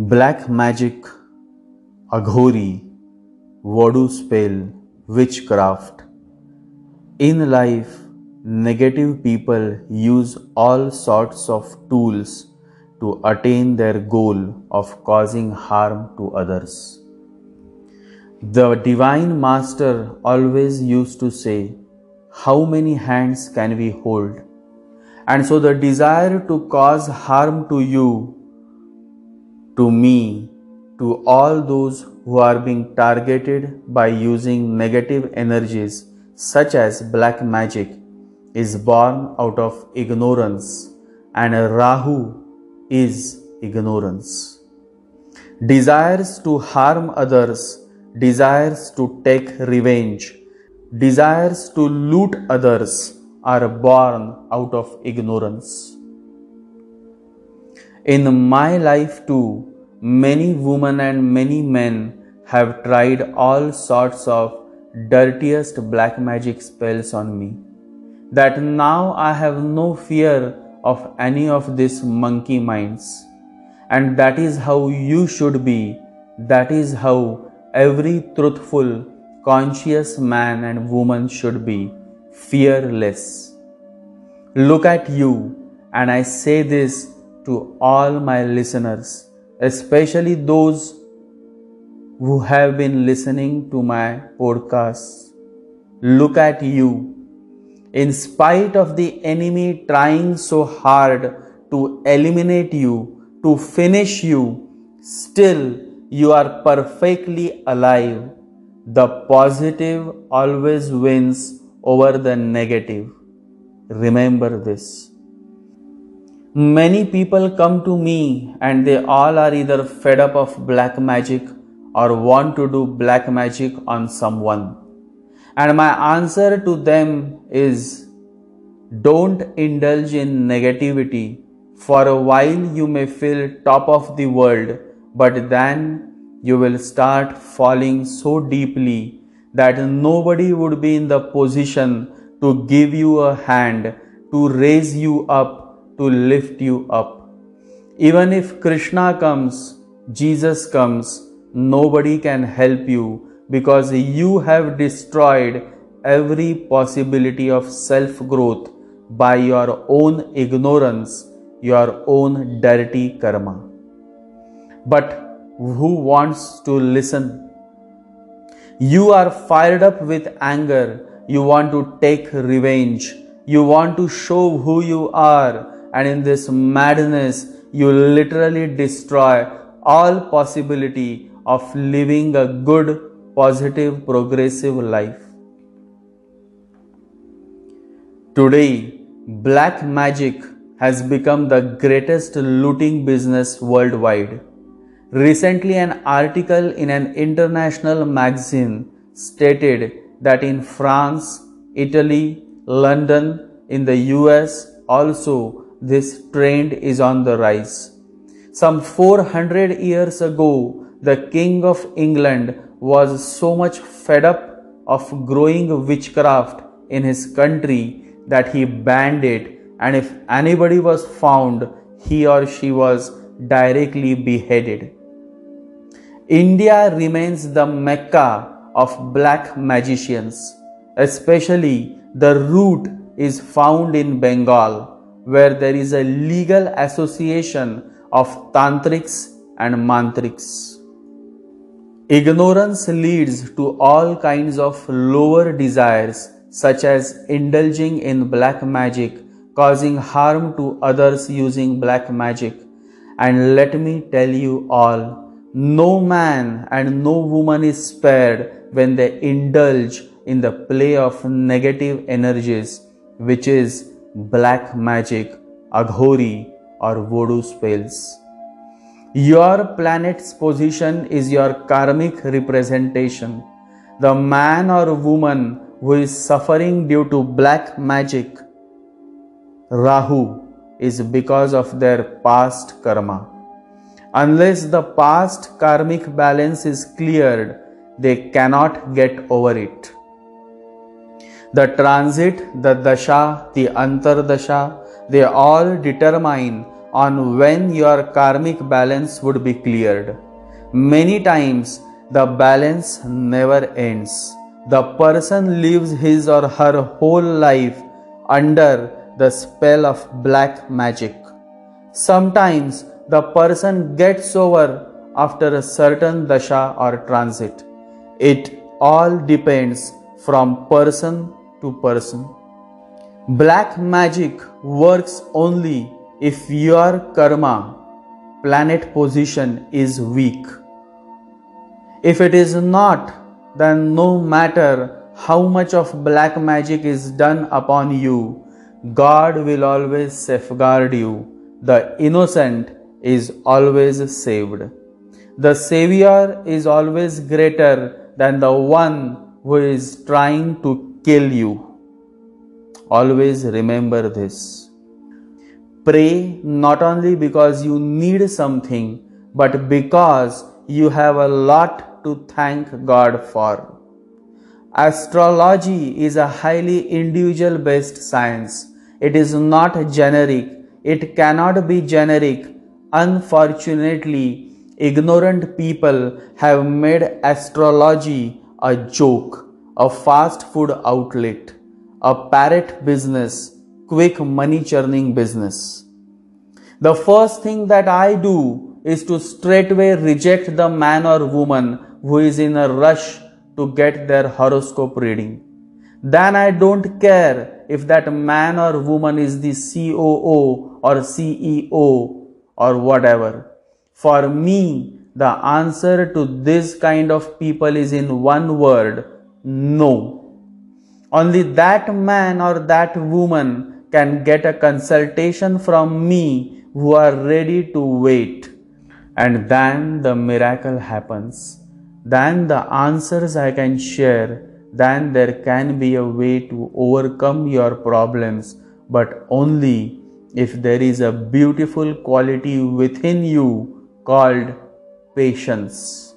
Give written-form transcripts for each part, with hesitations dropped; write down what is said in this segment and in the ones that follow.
Black magic, aghori, voodoo spell, witchcraft. In life, negative people use all sorts of tools to attain their goal of causing harm to others. The Divine Master always used to say, "How many hands can we hold?" And so the desire to cause harm to you, to me, to all those who are being targeted by using negative energies such as black magic is born out of ignorance, and Rahu is ignorance. Desires to harm others, desires to take revenge, desires to loot others are born out of ignorance. In my life too, many women and many men have tried all sorts of dirtiest black magic spells on me, that now I have no fear of any of these monkey minds. And that is how you should be. That is how every truthful, conscious man and woman should be, fearless. Look at you, and I say this to all my listeners, especially those who have been listening to my podcasts. Look at you. In spite of the enemy trying so hard to eliminate you, to finish you, still you are perfectly alive. The positive always wins over the negative. Remember this. Many people come to me and they all are either fed up of black magic or want to do black magic on someone. And my answer to them is, don't indulge in negativity. For a while you may feel top of the world, but then you will start falling so deeply that nobody would be in the position to give you a hand, to raise you up, to lift you up. Even if Krishna comes, Jesus comes, nobody can help you because you have destroyed every possibility of self-growth by your own ignorance, your own dirty karma. But who wants to listen? You are fired up with anger. You want to take revenge. You want to show who you are. And in this madness, you literally destroy all possibility of living a good, positive, progressive life. Today, black magic has become the greatest looting business worldwide. Recently, an article in an international magazine stated that in France, Italy, London, in the US also, this trend is on the rise. Some 400 years ago, the King of England was so much fed up of growing witchcraft in his country that he banned it, and if anybody was found, he or she was directly beheaded. India remains the Mecca of black magicians. Especially the root is found in Bengal, where there is a legal association of tantrics and mantrics. Ignorance leads to all kinds of lower desires, such as indulging in black magic, causing harm to others using black magic. And let me tell you all, no man and no woman is spared when they indulge in the play of negative energies, which is black magic, aghori, or voodoo spells. Your planet's position is your karmic representation. The man or woman who is suffering due to black magic, Rahu, is because of their past karma. Unless the past karmic balance is cleared, they cannot get over it. The transit, the dasha, the antardasha, they all determine on when your karmic balance would be cleared. Many times the balance never ends. The person lives his or her whole life under the spell of black magic. Sometimes the person gets over after a certain dasha or transit. It all depends from person to person. Black magic works only if your karma, planet position is weak. If it is not, then no matter how much of black magic is done upon you, God will always safeguard you. The innocent is always saved. The Savior is always greater than the one who is trying to kill you. Always remember this. Pray not only because you need something, but because you have a lot to thank God for. Astrology is a highly individual based science. It is not generic. It cannot be generic. Unfortunately, ignorant people have made astrology a joke, a fast food outlet, a parrot business, quick money churning business. The first thing that I do is to straightway reject the man or woman who is in a rush to get their horoscope reading. Then I don't care if that man or woman is the COO or CEO or whatever. For me, the answer to this kind of people is in one word: no. Only that man or that woman can get a consultation from me who are ready to wait. And then the miracle happens. Then the answers I can share. Then there can be a way to overcome your problems, but only if there is a beautiful quality within you called patience.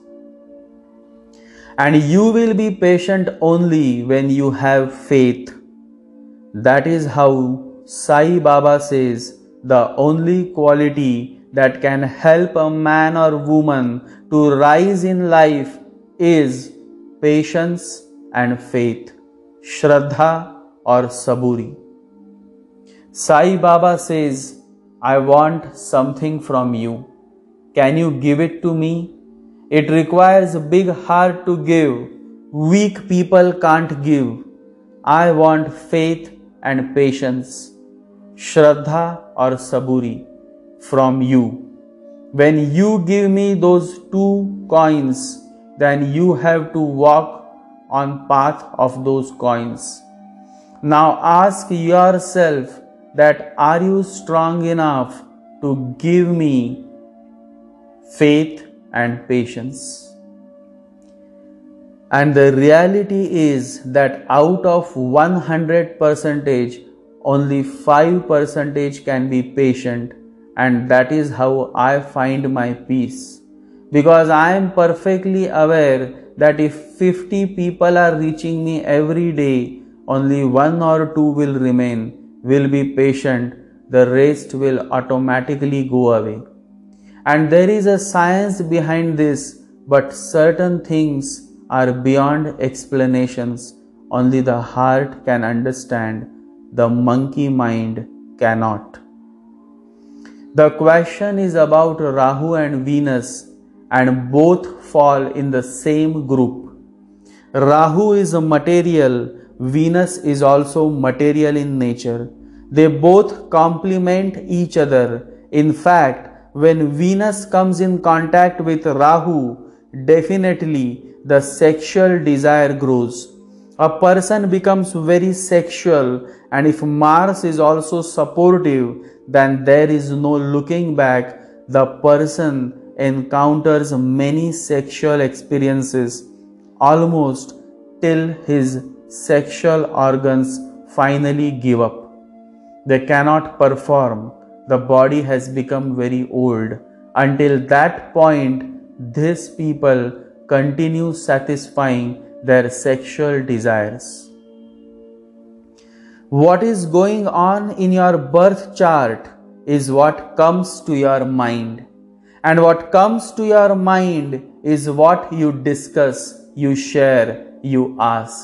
And you will be patient only when you have faith. That is how Sai Baba says the only quality that can help a man or woman to rise in life is patience and faith, Shraddha or Saburi. Sai Baba says, I want something from you. Can you give it to me? It requires a big heart to give. Weak people can't give. I want faith and patience, Shraddha or Saburi, from you. When you give me those 2 coins, then you have to walk on path of those coins. Now ask yourself that are you strong enough to give me faith and patience? And the reality is that out of 100%, only 5% can be patient, and that is how I find my peace. Because I am perfectly aware that if 50 people are reaching me every day, only 1 or 2 will remain, will be patient, the rest will automatically go away. And there is a science behind this, but certain things are beyond explanations. Only the heart can understand, the monkey mind cannot. The question is about Rahu and Venus, and both fall in the same group. Rahu is a material, Venus is also material in nature. They both complement each other. In fact, when Venus comes in contact with Rahu, definitely the sexual desire grows. A person becomes very sexual, and if Mars is also supportive, then there is no looking back. The person encounters many sexual experiences almost till his sexual organs finally give up. They cannot perform. The body has become very old. Until that point, these people continue satisfying their sexual desires. What is going on in your birth chart is what comes to your mind. And what comes to your mind is what you discuss, you share, you ask.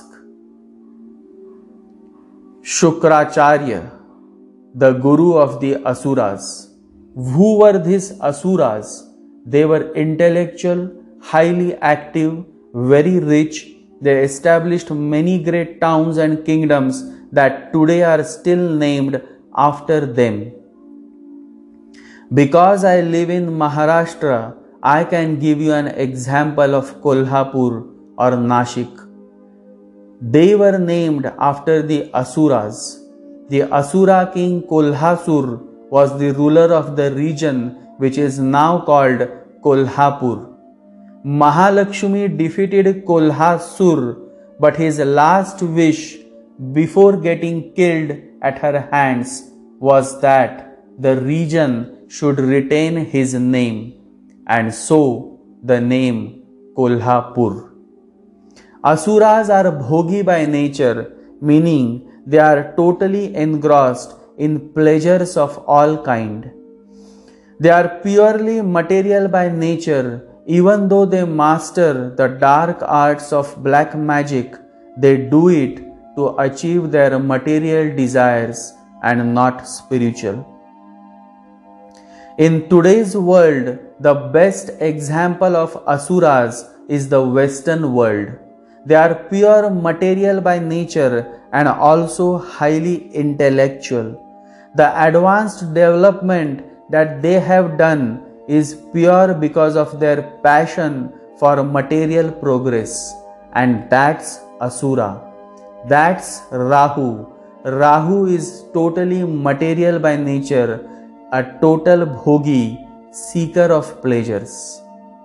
Shukracharya, the guru of the Asuras. Who were these Asuras? They were intellectual, highly active, very rich. They established many great towns and kingdoms that today are still named after them. Because I live in Maharashtra, I can give you an example of Kolhapur or Nashik. They were named after the Asuras. The Asura king Kolhasur was the ruler of the region which is now called Kolhapur. Mahalakshmi defeated Kolhasur, but his last wish before getting killed at her hands was that the region should retain his name, and so the name Kolhapur. Asuras are bhogi by nature, meaning they are totally engrossed in pleasures of all kind. They are purely material by nature. Even though they master the dark arts of black magic, they do it to achieve their material desires and not spiritual. In today's world, the best example of Asuras is the Western world. They are pure material by nature and also highly intellectual. The advanced development that they have done is pure because of their passion for material progress, and that's Asura. That's Rahu. Rahu is totally material by nature, a total bhogi, seeker of pleasures.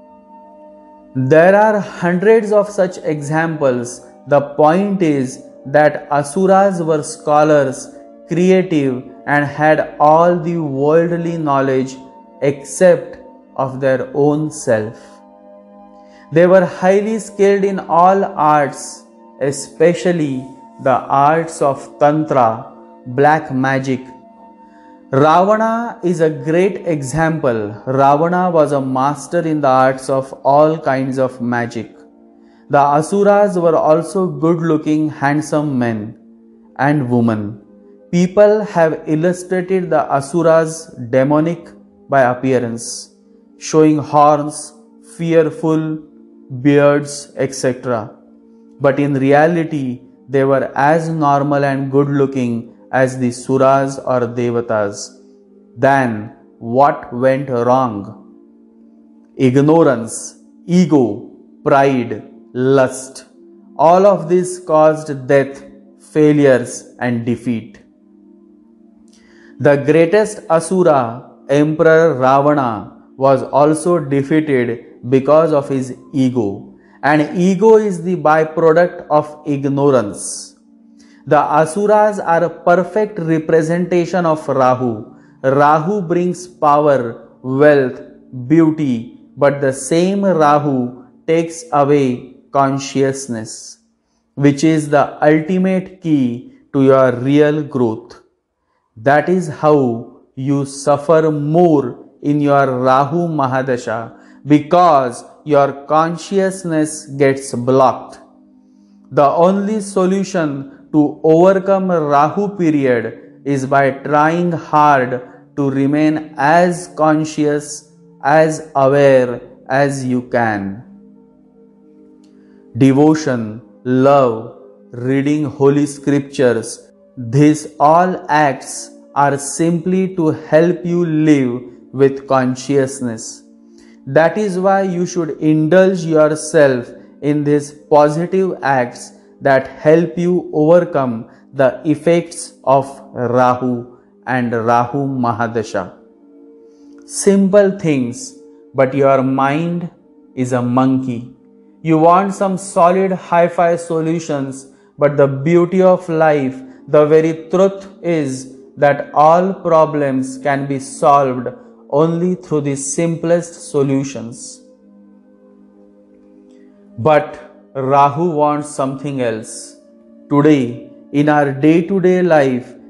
There are hundreds of such examples. The point is that Asuras were scholars, creative, and had all the worldly knowledge except of their own self. They were highly skilled in all arts, especially the arts of Tantra, black magic. Ravana is a great example. Ravana was a master in the arts of all kinds of magic. The Asuras were also good-looking, handsome men and women. People have illustrated the Asuras demonic by appearance, showing horns, fearful beards, etc. But in reality, they were as normal and good-looking as the Suras or Devatas. Then what went wrong? Ignorance, ego, pride, lust. All of this caused death, failures, and defeat. The greatest Asura, Emperor Ravana, was also defeated because of his ego. And ego is the byproduct of ignorance. The Asuras are a perfect representation of Rahu. Rahu brings power, wealth, beauty, but the same Rahu takes away consciousness, which is the ultimate key to your real growth. That is how you suffer more in your Rahu Mahadasha, because your consciousness gets blocked. The only solution to overcome Rahu period is by trying hard to remain as conscious, as aware as you can. Devotion, love, reading holy scriptures, these all acts are simply to help you live with consciousness. That is why you should indulge yourself in these positive acts that help you overcome the effects of Rahu and Rahu Mahadasha. Simple things, but your mind is a monkey. You want some solid hi-fi solutions, but the beauty of life, the very truth is that all problems can be solved only through the simplest solutions. But Rahu wants something else. Today, in our day-to-day life,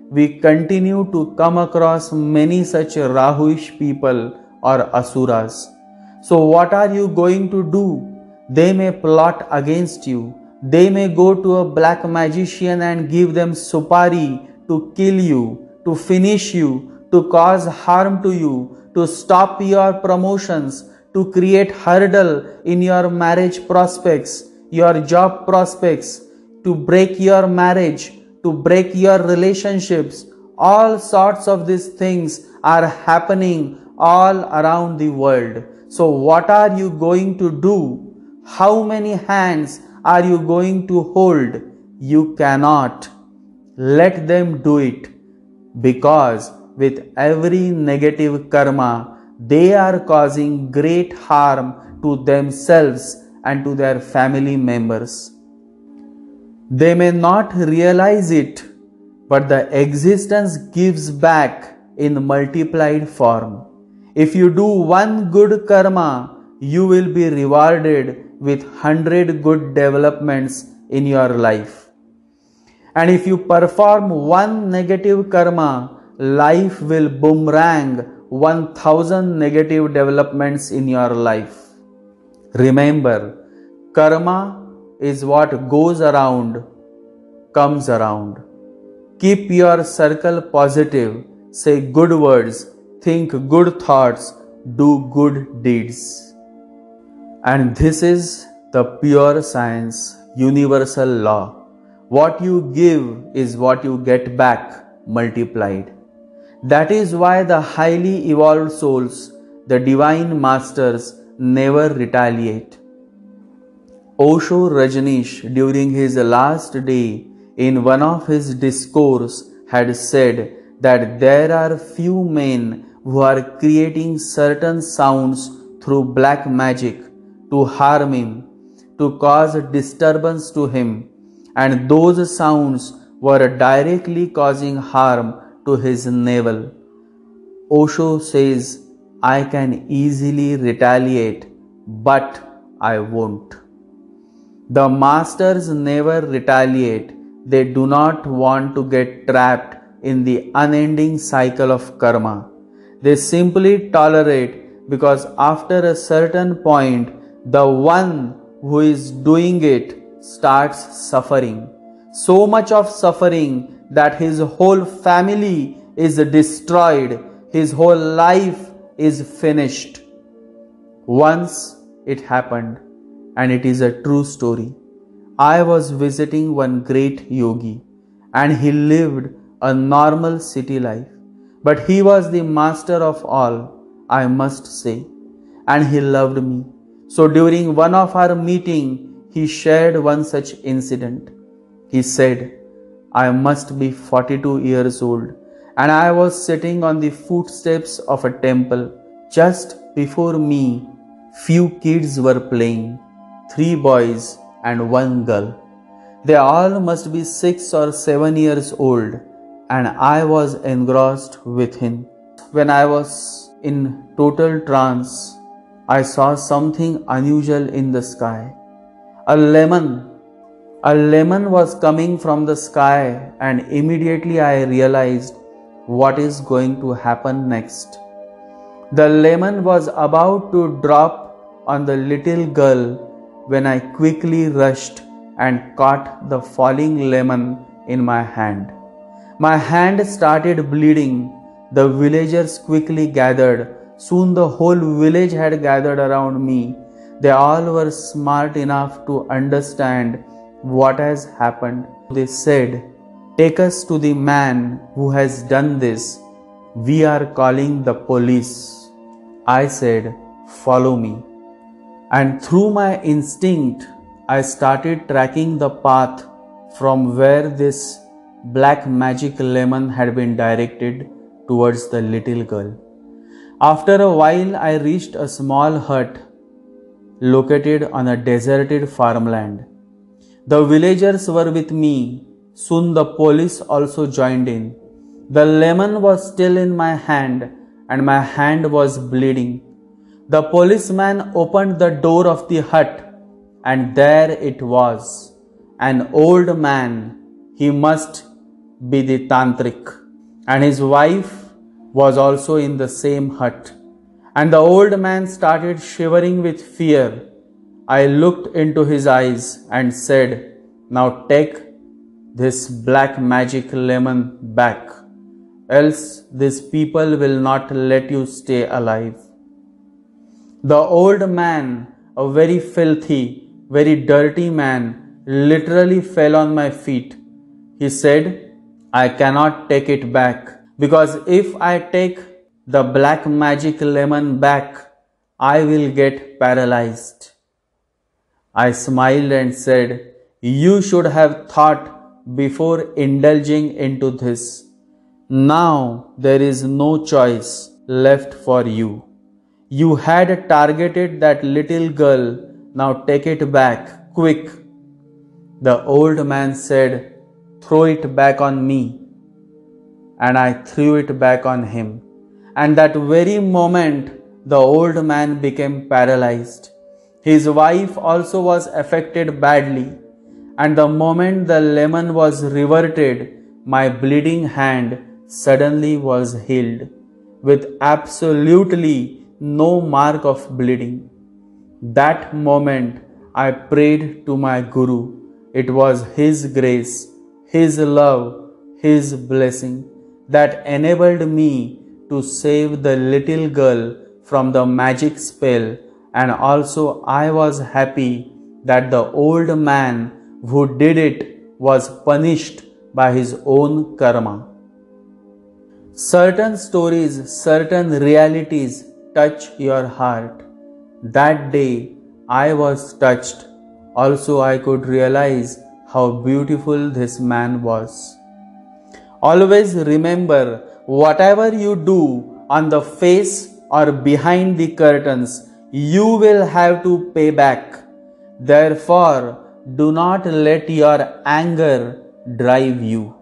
we continue to come across many such Rahuish people or Asuras. So what are you going to do? They may plot against you. They may go to a black magician and give them supari to kill you, to finish you, to cause harm to you, to stop your promotions, to create hurdle in your marriage prospects, your job prospects, to break your marriage, to break your relationships. All sorts of these things are happening all around the world. So what are you going to do? How many hands are you going to hold? You cannot. Let them do it, because with every negative karma, they are causing great harm to themselves and to their family members. They may not realize it, but the existence gives back in multiplied form. If you do one good karma, you will be rewarded with 100 good developments in your life. And if you perform one negative karma, life will boomerang 1000 negative developments in your life. Remember, karma is what goes around, comes around. Keep your circle positive, say good words, think good thoughts, do good deeds. And this is the pure science, universal law. What you give is what you get back multiplied. That is why the highly evolved souls, the divine masters, never retaliate. Osho Rajneesh, during his last day, in one of his discourse, had said that there are few men who are creating certain sounds through black magic to harm him, to cause disturbance to him, and those sounds were directly causing harm to his navel. Osho says, I can easily retaliate, but I won't. The masters never retaliate. They do not want to get trapped in the unending cycle of karma. They simply tolerate, because after a certain point, the one who is doing it starts suffering. So much of suffering that his whole family is destroyed, his whole life is finished. Once it happened, and it is a true story. I was visiting one great yogi, and he lived a normal city life. But he was the master of all, I must say, and he loved me. So during one of our meeting, he shared one such incident. He said, I must be 42 years old, and I was sitting on the footsteps of a temple. Just before me, few kids were playing, 3 boys and 1 girl. They all must be 6 or 7 years old, and I was engrossed with him. When I was in total trance, I saw something unusual in the sky. A lemon was coming from the sky, and immediately I realized what is going to happen next. The lemon was about to drop on the little girl when I quickly rushed and caught the falling lemon in my hand. My hand started bleeding. The villagers quickly gathered. Soon the whole village had gathered around me. They all were smart enough to understand what has happened. They said, take us to the man who has done this. We are calling the police. I said, follow me. And through my instinct, I started tracking the path from where this black magic lemon had been directed towards the little girl. After a while, I reached a small hut located on a deserted farmland. The villagers were with me. Soon the police also joined in. The lemon was still in my hand, and my hand was bleeding. The policeman opened the door of the hut, and there it was, an old man. He must be the tantric. and his wife was also in the same hut. And the old man started shivering with fear. I looked into his eyes and said, "Now take this black magic lemon back, else these people will not let you stay alive." The old man, a very filthy, very dirty man, literally fell on my feet. He said, "I cannot take it back, because if I take the black magic lemon back, I will get paralyzed." I smiled and said, "You should have thought before indulging into this. Now there is no choice left for you. You had targeted that little girl, now take it back, quick." The old man said, "Throw it back on me." And I threw it back on him. And that very moment, the old man became paralyzed. His wife also was affected badly. And the moment the lemon was reverted, my bleeding hand suddenly was healed, with absolutely no mark of bleeding. That moment I prayed to my Guru. It was His grace, His love, His blessing that enabled me to save the little girl from the magic spell, and also I was happy that the old man who did it was punished by his own karma. Certain stories, certain realities touch your heart. That day I was touched. Also I could realize how beautiful this man was. Always remember, whatever you do on the face or behind the curtains, you will have to pay back. Therefore, do not let your anger drive you.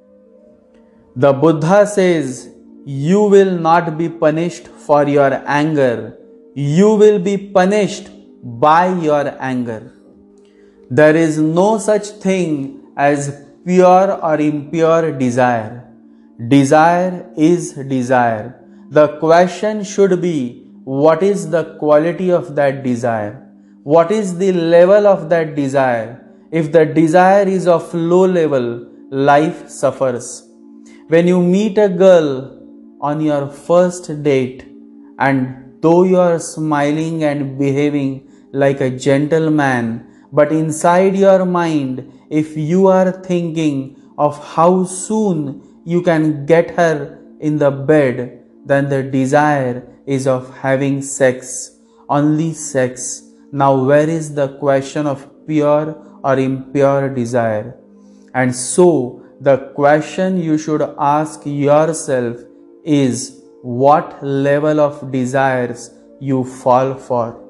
The Buddha says, you will not be punished for your anger. You will be punished by your anger. There is no such thing as pure or impure desire. Desire is desire. The question should be, what is the quality of that desire? What is the level of that desire? If the desire is of low level, life suffers. When you meet a girl on your first date, and though you are smiling and behaving like a gentleman, but inside your mind, if you are thinking of how soon you can get her in the bed, then the desire is of having sex, only sex. Now where is the question of pure or impure desire? And so the question you should ask yourself is, what level of desires you fall for?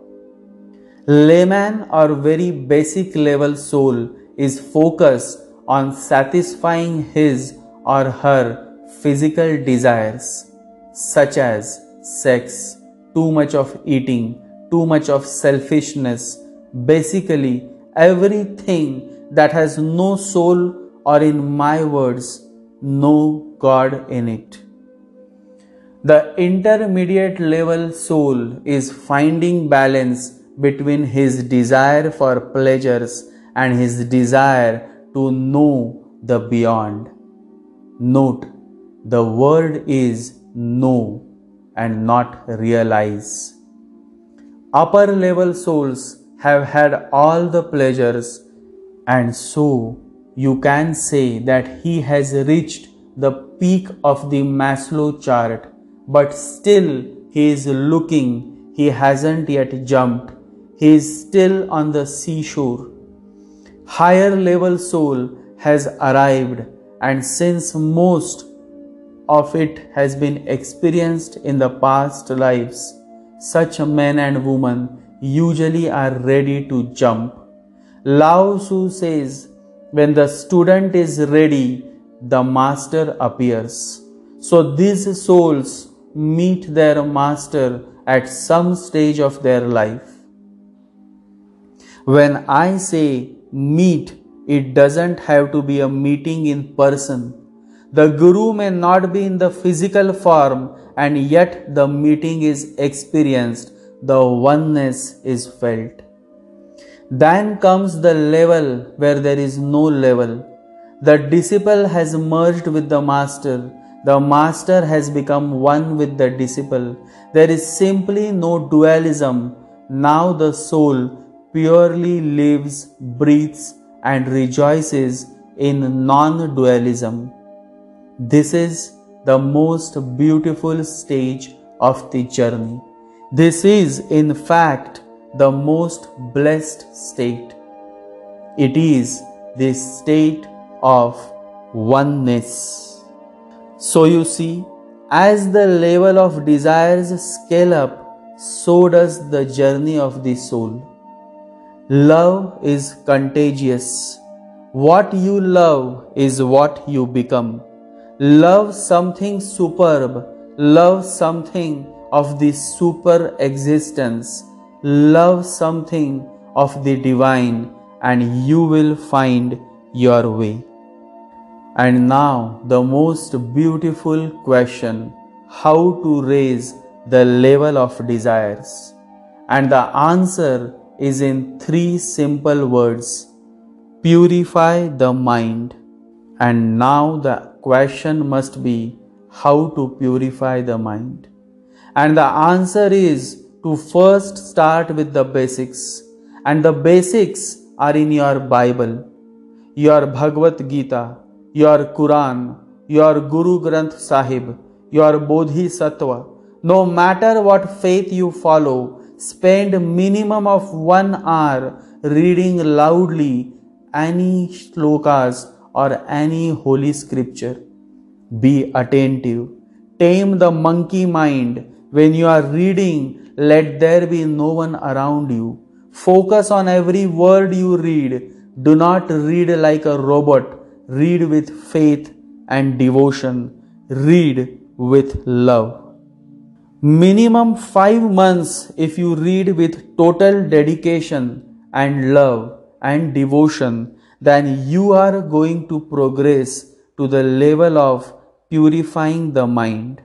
Layman or very basic level soul is focused on satisfying his or her physical desires, such as sex, too much of eating, too much of selfishness, basically everything that has no soul, or in my words, no God in it. The intermediate level soul is finding balance between his desire for pleasures and his desire to know the beyond. Note, the word is know and not realize. Upper level souls have had all the pleasures, and so you can say that he has reached the peak of the Maslow chart, but still he is looking, he hasn't yet jumped. He is still on the seashore. Higher level soul has arrived, and since most of it has been experienced in the past lives, such men and women usually are ready to jump. Lao Tzu says, when the student is ready, the master appears. So these souls meet their master at some stage of their life. When I say meet, it doesn't have to be a meeting in person. The Guru may not be in the physical form, and yet the meeting is experienced, the oneness is felt. Then comes the level where there is no level. The disciple has merged with the master. The master has become one with the disciple. There is simply no dualism. Now the soul purely lives, breathes, and rejoices in non-dualism. This is the most beautiful stage of the journey. This is, in fact, the most blessed state. It is the state of oneness. So you see, as the level of desires scale up, so does the journey of the soul. Love is contagious. What you love is what you become. Love something superb. Love something of the super existence. Love something of the divine, and you will find your way. And now the most beautiful question, how to raise the level of desires? And the answer is in 3 simple words: purify the mind. And now the question must be, how to purify the mind? And the answer is to first start with the basics. And the basics are in your Bible, your Bhagavad Gita, your Quran, your Guru Granth Sahib, your Bodhisattva. No matter what faith you follow, spend minimum of 1 hour reading loudly any shlokas or any holy scripture. Be attentive. Tame the monkey mind. When you are reading, let there be no one around you. Focus on every word you read. Do not read like a robot. Read with faith and devotion. Read with love. Minimum 5 months if you read with total dedication and love and devotion, then you are going to progress to the level of purifying the mind.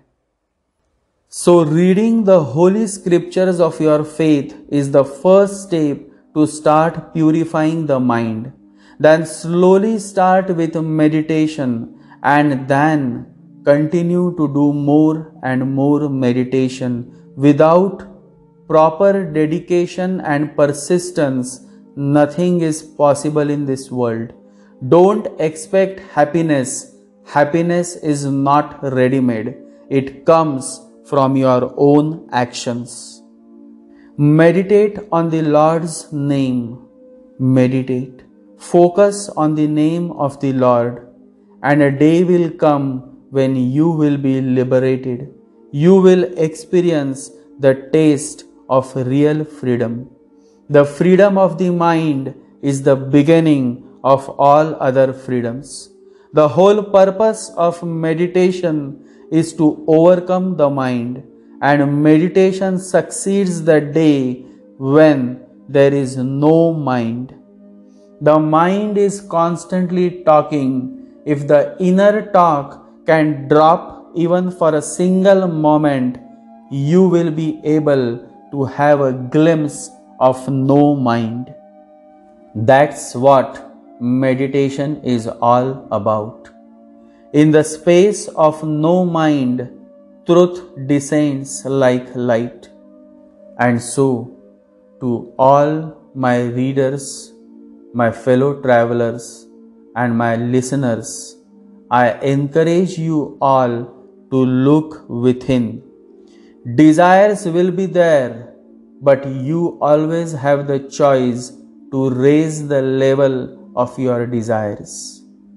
So reading the holy scriptures of your faith is the first step to start purifying the mind. Then slowly start with meditation, and then continue to do more and more meditation. Without proper dedication and persistence, nothing is possible in this world. Don't expect happiness. Happiness is not ready-made. It comes from your own actions. Meditate on the Lord's name. Meditate. Focus on the name of the Lord, and a day will come when you will be liberated. You will experience the taste of real freedom. The freedom of the mind is the beginning of all other freedoms. The whole purpose of meditation is to overcome the mind, and meditation succeeds the day when there is no mind. The mind is constantly talking. If the inner talk can drop even for a single moment, you will be able to have a glimpse of no mind. That's what meditation is all about. In the space of no mind, truth descends like light. And so, to all my readers, my fellow travelers, and my listeners, I encourage you all to look within. Desires will be there, but you always have the choice to raise the level of your desires.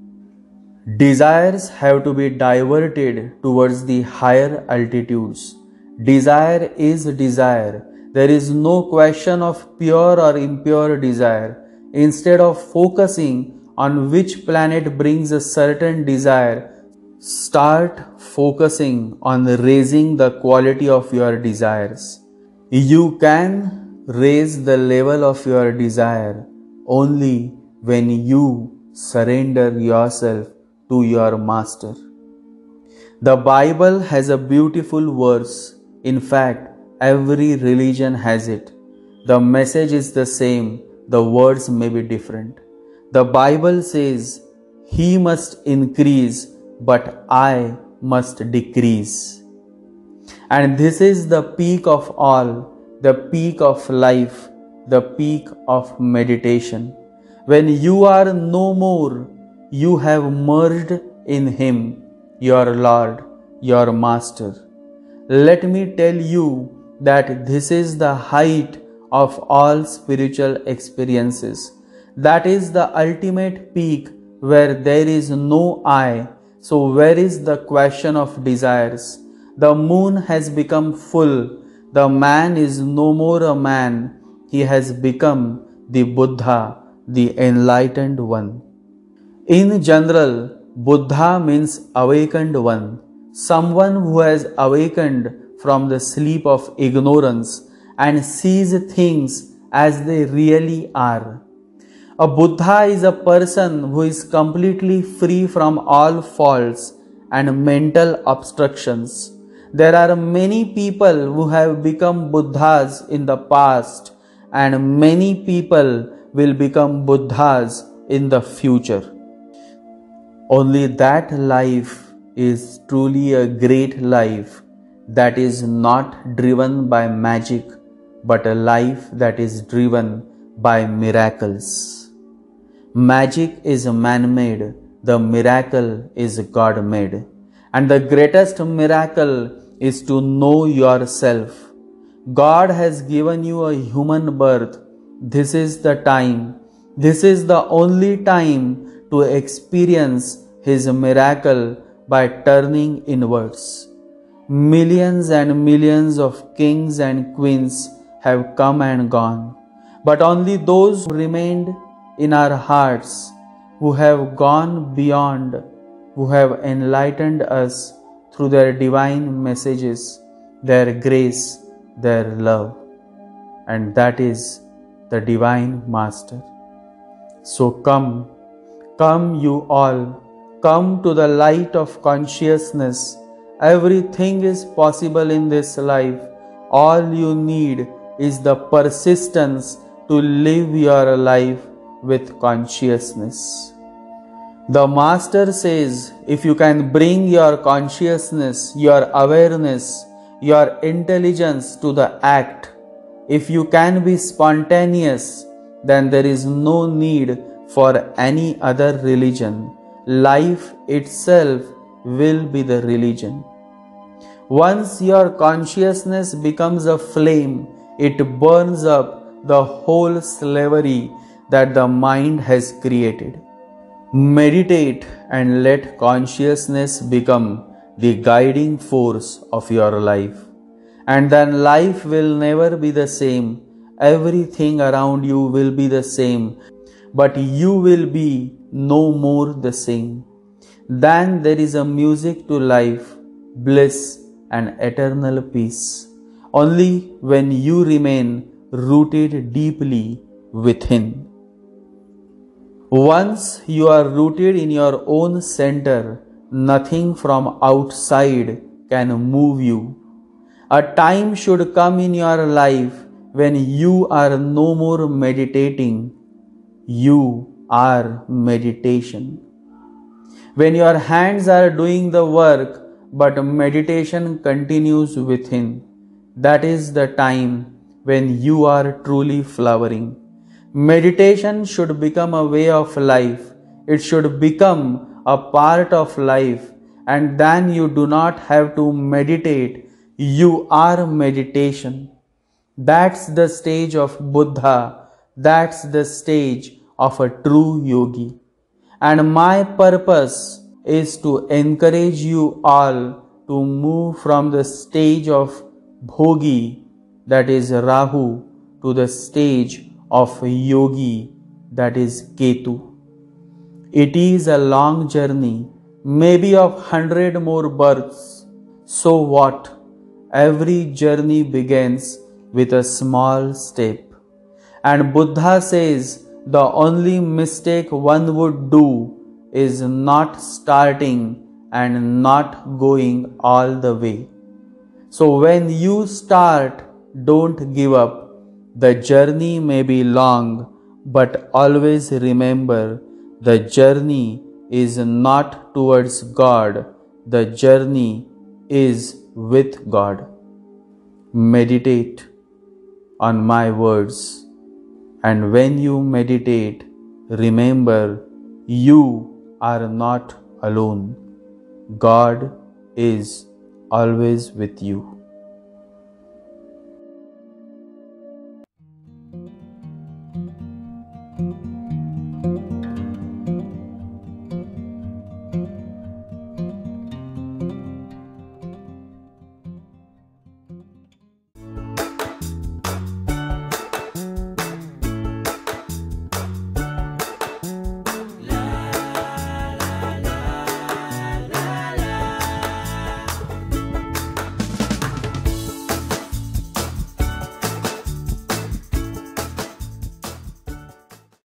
Desires have to be diverted towards the higher altitudes. Desire is desire. There is no question of pure or impure desire. Instead of focusing on which planet brings a certain desire, start focusing on raising the quality of your desires. You can raise the level of your desire only when you surrender yourself to your master. The Bible has a beautiful verse. In fact, every religion has it. The message is the same, the words may be different. The Bible says, "He must increase, but I must decrease." And this is the peak of all, the peak of life, the peak of meditation. When you are no more, you have merged in Him, your Lord, your Master. Let me tell you that this is the height of all spiritual experiences. That is the ultimate peak where there is no I. So where is the question of desires? The moon has become full. The man is no more a man. He has become the Buddha, the enlightened one. In general, Buddha means awakened one, someone who has awakened from the sleep of ignorance and sees things as they really are. A Buddha is a person who is completely free from all faults and mental obstructions. There are many people who have become Buddhas in the past, and many people will become Buddhas in the future. Only that life is truly a great life that is not driven by magic, but a life that is driven by miracles. Magic is man-made, the miracle is God-made. And the greatest miracle is to know yourself. God has given you a human birth. This is the time. This is the only time to experience His miracle by turning inwards. Millions and millions of kings and queens have come and gone, but only those who remained in our hearts, who have gone beyond, who have enlightened us through their divine messages, their grace, their love, and that is the Divine Master. So come you all, come to the light of consciousness. Everything is possible in this life. All you need is the persistence to live your life with consciousness. The Master says, if you can bring your consciousness, your awareness, your intelligence to the act, if you can be spontaneous, then there is no need for any other religion. Life itself will be the religion. Once your consciousness becomes a flame, it burns up the whole slavery that the mind has created. Meditate and let consciousness become the guiding force of your life. And then life will never be the same. Everything around you will be the same, but you will be no more the same. Then there is a music to life, bliss and eternal peace, only when you remain rooted deeply within. Once you are rooted in your own center, nothing from outside can move you. A time should come in your life when you are no more meditating. You are meditation. When your hands are doing the work, but meditation continues within, that is the time when you are truly flowering. Meditation should become a way of life. It should become a part of life, and then you do not have to meditate. You are meditation. That's the stage of Buddha. That's the stage of a true yogi. And my purpose is to encourage you all to move from the stage of Bhogi, that is Rahu, to the stage of Yogi, that is Ketu. It is a long journey, maybe of 100 more births. So what? Every journey begins with a small step. And Buddha says the only mistake one would do is not starting and not going all the way. So when you start, don't give up. The journey may be long, but always remember the journey is not towards God, the journey is with God. Meditate on my words, and when you meditate, remember you are not alone. God is always with you.